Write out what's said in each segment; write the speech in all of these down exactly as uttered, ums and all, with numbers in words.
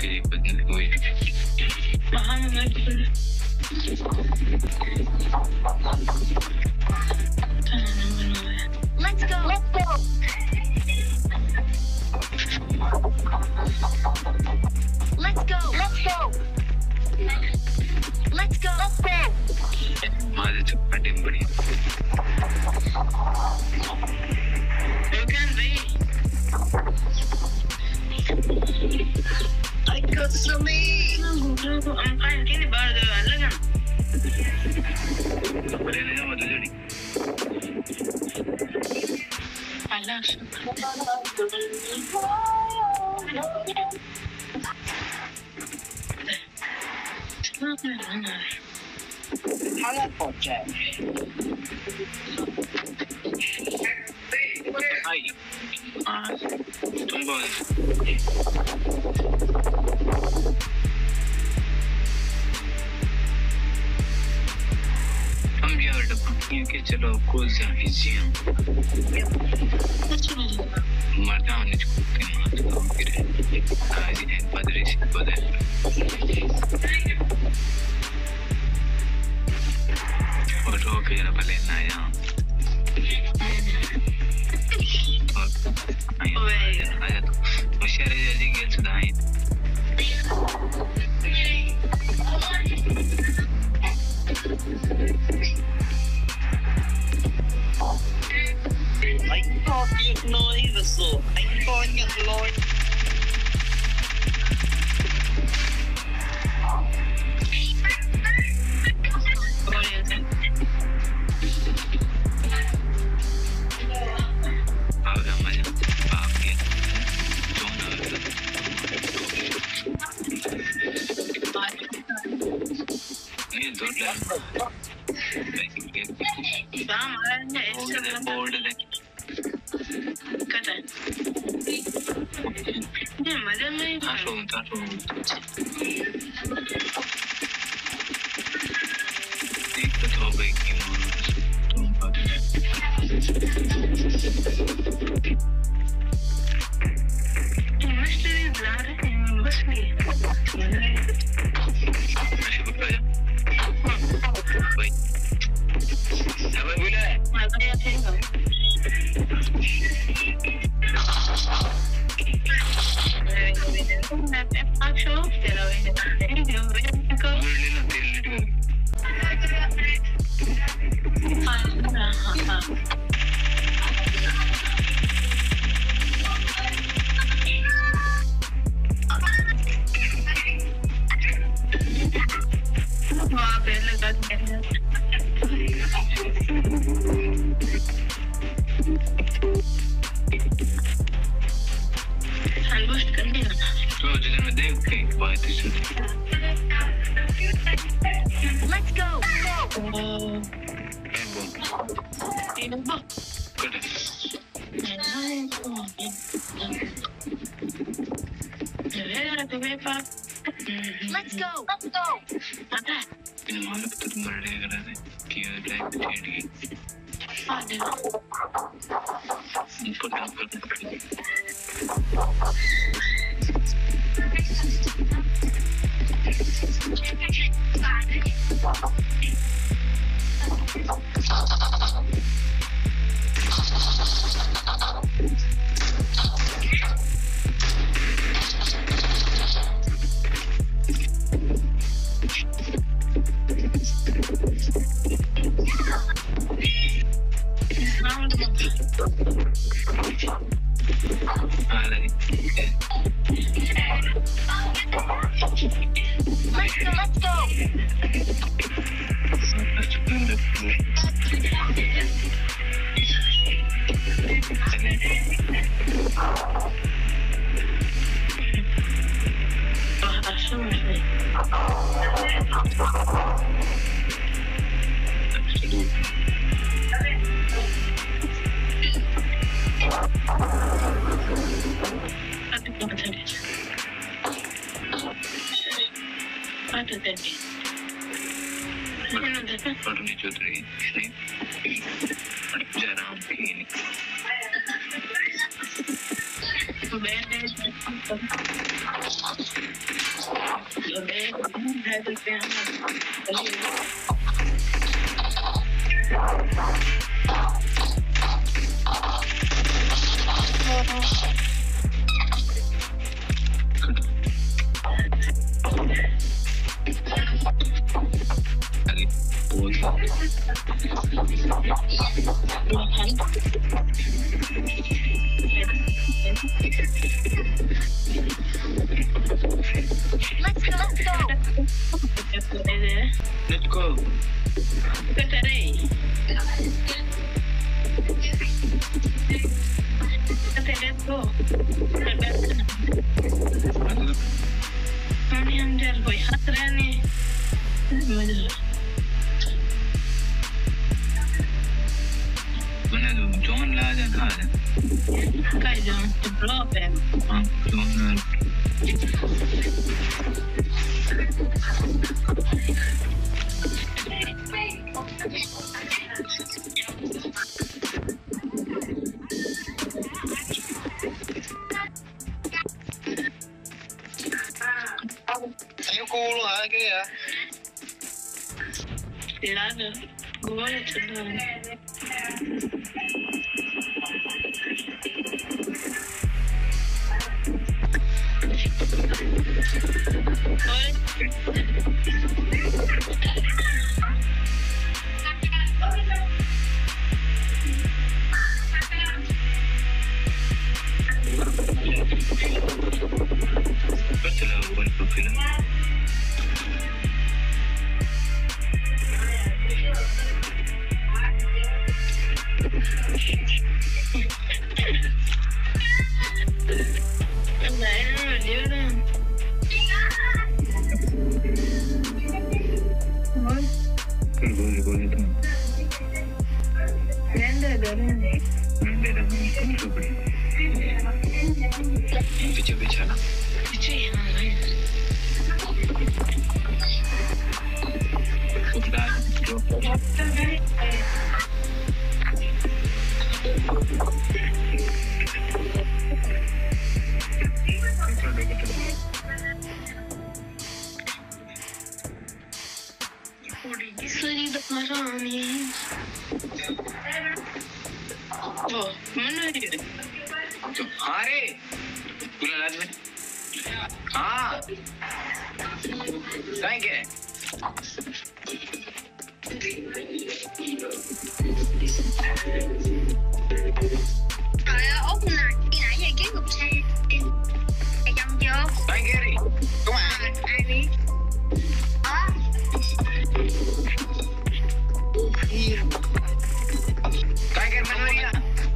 Okay, but wait. Let's go. Let's go. Let's go. Let's go. Let's go. Let's go. माझे चप्पटे बड़ी. You can be. I got some meat. I'm fine. Can you bar the lagan? कपड़े ले जाओ मत जोड़ी. Allah. Hala project. Hi. Ah, तुम बोल. हम यार डब्बे के चलो कोल से हिजियां. मरता हूँ निचको के मार तो फिर आज ही बदले से बदल. फोटो के जरा पहले ना यार. आया आया तो मुश्किल है जी गेल सुधाई. I can't get neither, so I can't get lost. Let's go. Let's go. इन मालूम तो तुम मर रहे करा दे कि ये लाइफ में चेंज की. आने. ऊपर काम करते हैं. Let's go. Let's go. Mana tu John lah dan hal. Kai John, the problem. Ah, John lah. Ayo cool lah ke ya? Lada, gue cedang. Betul lah buat film. Boleh boleh tu. Renda dah ni. Nanti dah mungkin cuba. Bicara bicara. Itu yang lain. Sudah. Sorry, dah marah ni. Oh, mana dia? हाँ रे तुला लाज में हाँ काय के Trời ơi, Út nè, khi nãy giờ ký cục xe Mày chăm chưa? काय के रे तुम आ Ai biết? Ờ, काय के मैं नहीं ना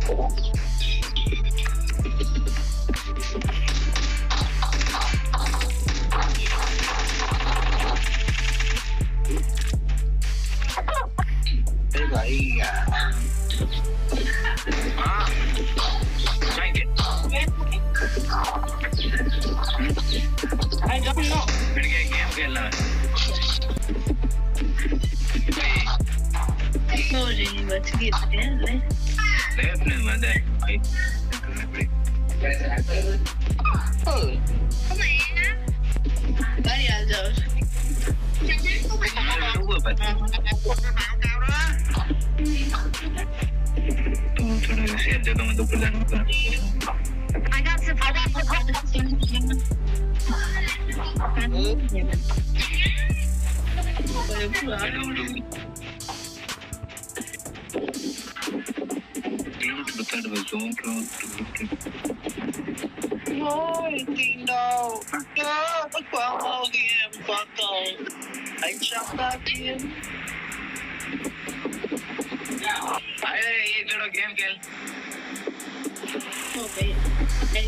भाई हाँ काय के I don't know. फिर क्या गेम खेलना है Sorry, but kita ni. Left में मत है भाई Oh, có mẹ á. bari aja. Chẳng nhắn của mẹ. हमारा लोग है बस तो थोड़ा वैसे जगह में तो प्लान होता I got some, I got some. Loot bata dua zone pro. Ôi, tiền đâu? Đó, tất cả mọi game bắt đầu. Anh chắc ta kiếm. अरे ये थोड़ा गेम खेल Ok. Đây.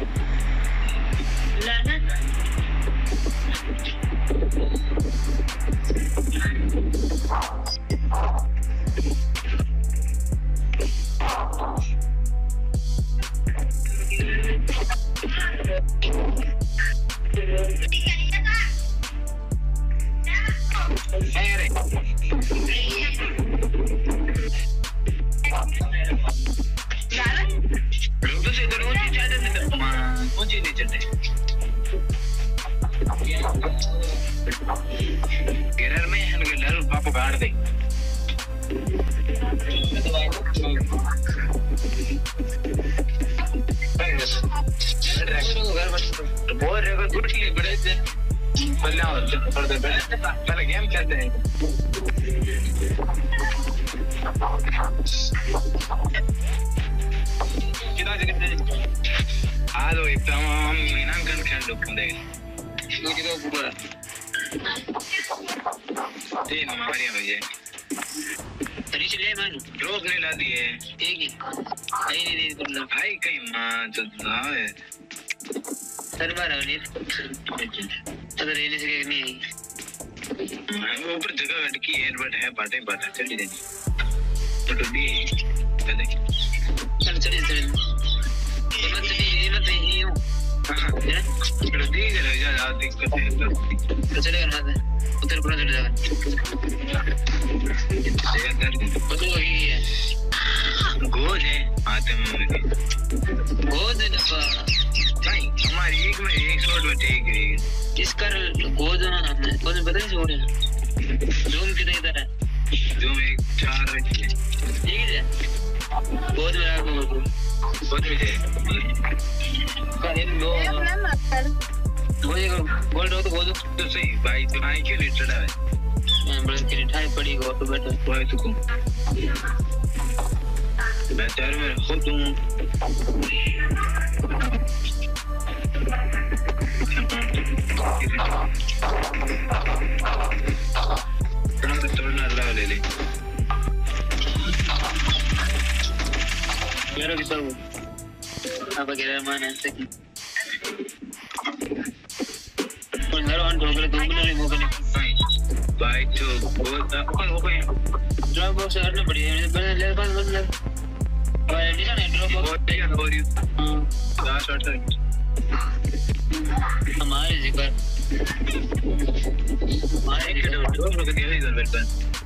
Là hết. अरे लोग तो इधर वो चीज आते थे गिरर में है ना लल पापा काट दे बहुत रेगुलर कुछ नहीं बड़े से पहले और पढ़ते पहले गेम खेलते हैं कितना जगह आज वो एक तमाम मीनान गन खेल लो पंदे तो कितना ऊपर तीन मारिया भैया तरीके ले मान ड्रॉप नहीं ला दिए एक ही आई नहीं नहीं तुम भाई कहीं मां तो ना है सर मारा नहीं अगर ये नहीं नहीं वो ऊपर जगह अटकी है बट है बाटे बाटे चली जाएगी तो तो भी चले चल चली चल ये मत ये मत ये हूं हां है तो दी जरा ज्यादा दिक्कत है तो चलेगा ना उधर पूरा चले जाएगा ये अंदर तो वही है गोद है आते में गोद है डब्बा नहीं हमारी एक में एक शॉट में टेक है इस कर गोद ना गोद में पता नहीं छोड़ है जूम किधर इधर है जूम एक चार है ठीक है गोद में रखो गोद में है का इन दो गोद गोल्ड हो तो गोद तो सही भाई तो आई के लिए चढ़ा है मैं बड़े के लिए ठाई पड़ी गो तो बैठो कोई तो को मैं चार में खुद हूं ले ले मेरा भी सब अब अगर माने से कौन घर ऑन हो गए दो मिनट हो गए भाई तो बहुत अपन हो गए ड्रॉप बॉक्स करना पड़ेगा बना ले बस बस ले और एडिशन है ड्रॉप बॉक्स बहुत है और यू हां दस शॉट हमारे जिक्र हमारे के ड्रॉप लोग के इधर बैठा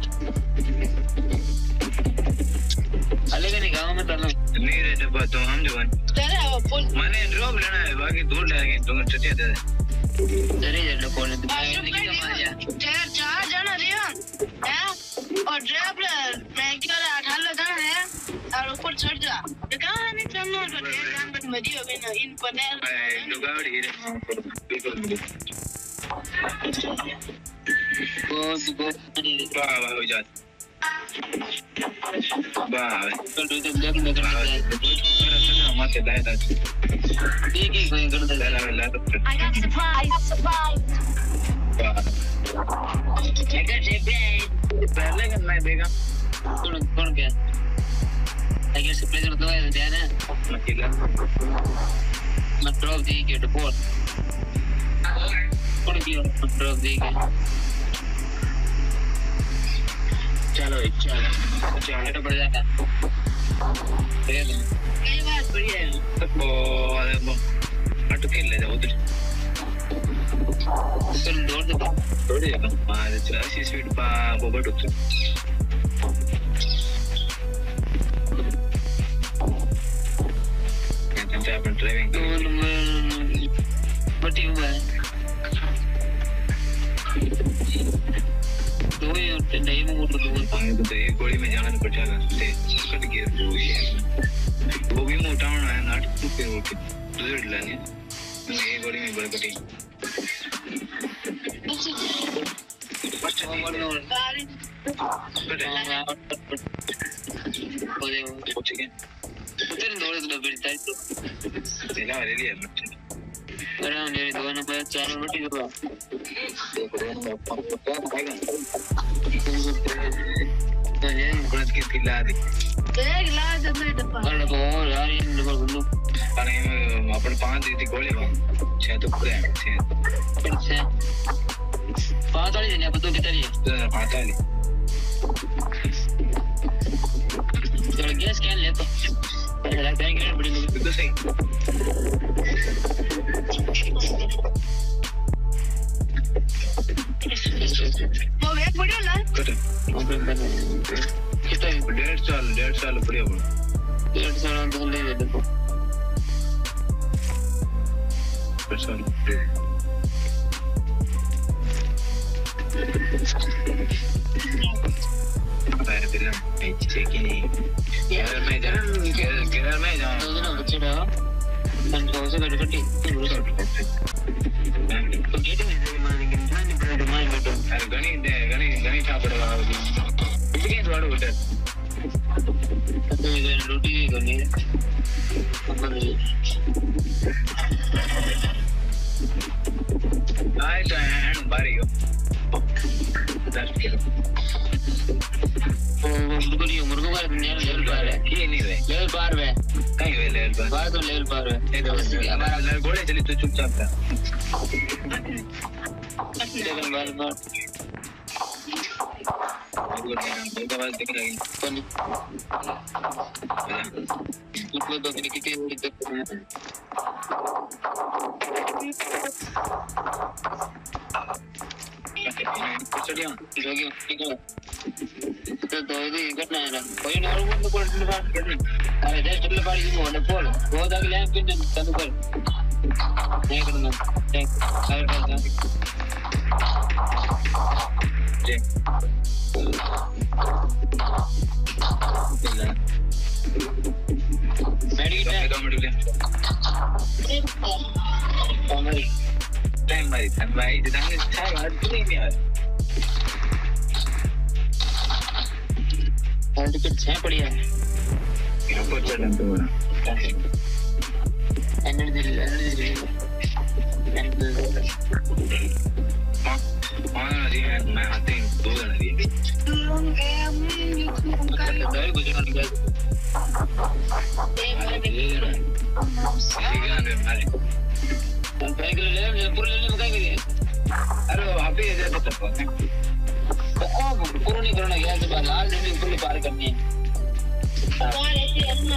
अलग नहीं गांव में चलना नहीं रे डब्बा तो हम जो तेरे वो फुल मैंने ड्रॉप लेना है बाकी दूर लेंगे तुम चटिया दे तेरे जल्द कौन है निकल मार जा चार चार जाना रिया है और ड्रॉप मैं क्या अठारह जाना है और ऊपर चढ़ जा ये कहां है नहीं चलना तो जान बट मरी हो गई ना इन पर लुगावड़ी रे बिल्कुल बहुत बहुत वाह वाह हो जा वाह तो तो देख देख मत दाए दाए ठीक ही कोई कर दे ला ला I got surprise surprise वाह I got it पहले करना है देगा कौन कौन क्या I got surprise मतलब है ध्यान है अकेला मैं ड्रॉप दी के डबल कौन किया ड्रॉप दी के चलो चलो चलो तो बढ़ जाता ठीक है कई बार बढ़िया है तो वो अट के ले जाओ उधर उधर दौड़ दे दौड़ जाएगा मार चालीस स्पीड पा वो बट उधर क्या अपन ड्राइविंग बटी हुआ है तो ये नहीं वो तो आगे तो ये गोली में जाना पड़ जाएगा ते कट गया वो ये वो भी मोटा होना है नाट के ओके रिजल्ट लेने ये गोली में बड़ कटी फर्स्ट नंबर में सारी हो जाएगा ठीक है उधर दौड़ दो बेटा तो तेरा ले लिया मत अरे मेरे दो नंबर चार नंबर ठीक होगा देखो क्या खाएगा तो ये गुणत की खिला दी एक ला दे दे डब्बा अरे बहुत यार ये नंबर बंदू अरे अपन पांच दी थी गोली में छह तो पूरे हैं छह छह पांच वाली देने अब तो कितनी है पांच वाली चलो गैस कैन ले तो पहले बैंक रेट बड़ी मुझे तो सही वो वेट बढ़िया ना कट कितना डेढ़ साल डेढ़ साल बढ़िया बोल डेढ़ साल तो ले ले देखो डेढ़ साल पर फिल्म अच्छी की नहीं घर में जा घर घर में जाओ तो ना बच्चे रहो संतोष से कर कटी तो गेट में से मान के जाने पर मान के तो अरे गणी दे गणी गणी था पड़ेगा इसके द्वारा होटल तो ये रोटी करनी है आए तो हैं बारी हो दस किलो तो मुर्गो नहीं मुर्गो का लेवल पार है ये नहीं वे लेवल पार है कहीं वे लेवल पार पार तो लेवल पार है ये तो हमारा लड़ घोड़े चली तो चुपचाप था लेवल पार पार मुर्गो का दिख रही इसमें तो किसी की दिक्कत नहीं है चलिए जोगी ठीक है तो तो ये घटना है ना कोई ना और बंद कर ले बात करना अरे जस्ट ले बाड़ी को ने बोल बहुत आगे लैंप पिन चालू कर नहीं करना देख अरे बस जी मेडिकल है दो मिनट ले हमारी टाइम भाई भाई जितने अच्छा बात नहीं है हेल्थ किट है बढ़िया है ये को चलन तो एनर्जी एनर्जी एनर्जी हाँ जी मैं आते हैं दो जन दिए दवाई कुछ नहीं गया सही गाने मारे हम कहीं के ले ले पूरे लेने में कहीं के अरे वहाँ पे ये जाते तक तो ओ पूरा नहीं करना गया तो लाल जमीन पूरी पार करनी है कौन ऐसे अपना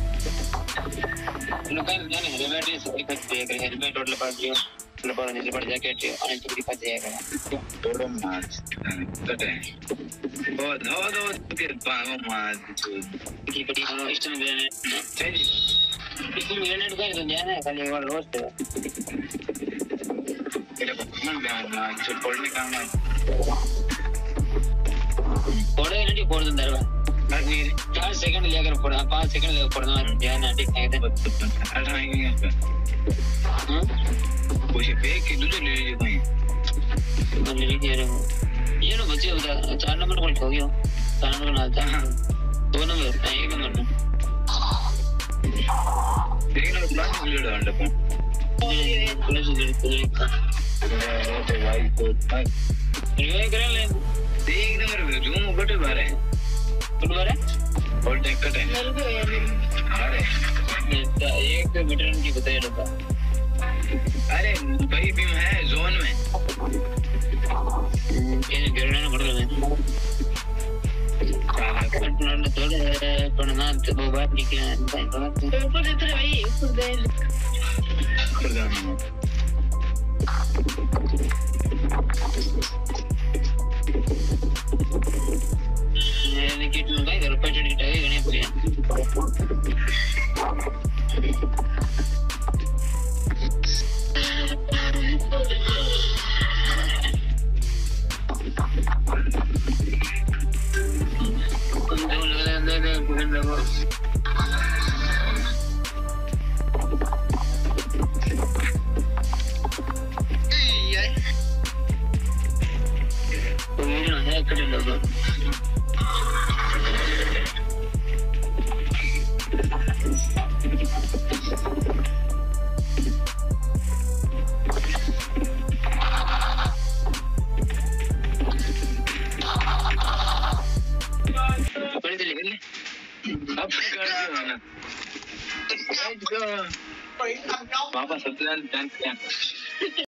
लोग कहीं जाने हेलमेट ये सब दिखा दिया कर हेलमेट और लपट दियो लपट नीचे पड़ जाके अनेक तो दिखा दिया कर थोड़ा मार्च कटे बहुत दो दो के पाँव मार्च की बड़ी हम इस टाइम गए चाहिए इसमें ग्रेनेड का तो जाना है खाली एक बार रोस्ट है ये तो कौन गया जो पढ़ने का है पढ़े नहीं पढ़ दूँ दरबार नहीं चार सेकंड लेकर पढ़ा पाँच सेकंड लेकर पढ़ना ध्यान है ठीक है अठारह नहीं है कुछ पे कि दूसरे ले लीजिए कहीं मैं ले लिया रहा ये ना बच्चे बता चार नंबर कॉल हो गया चार नंबर ना था दो नंबर होता है एक नंबर ना एक नंबर प्लान ले डाल दो पुलिस पुलिस पुलिस वो तो भाई तो रिवाइव कर ले एक नंबर जूम बटे बारे तुम बारे और देख कटे अरे एक वेटरन की बताइए डब्बा अरे भाई भी है जोन में ये गिरना ना पड़ रहा है कंट्रोल थोड़े पढ़ना तो वो बात नहीं किया है भाई बात तो ऊपर से तेरे भाई ऊपर दे मैंने किट में भाई घर पे चढ़ी टाइगर गने पुलिया तुम जो लग रहे हैं दे बुगन लगो तो ये ना है कटे लगो अब कर दो ना पापा सबसे ज्यादा